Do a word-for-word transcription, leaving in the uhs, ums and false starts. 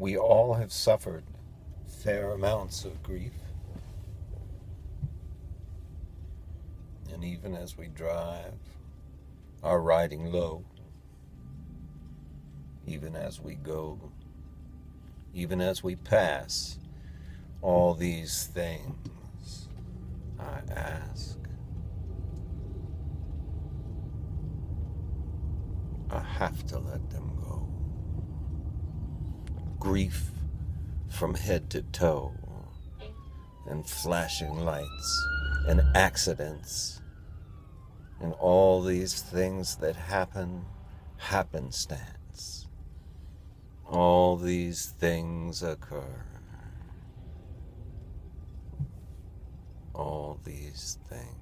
We all have suffered fair amounts of grief. And even as we drive, are riding low, even as we go, even as we pass, all these things, I ask, I have to let them go. Grief from head to toe, and flashing lights, and accidents, and all these things that happen, happenstance. All these things occur. All these things.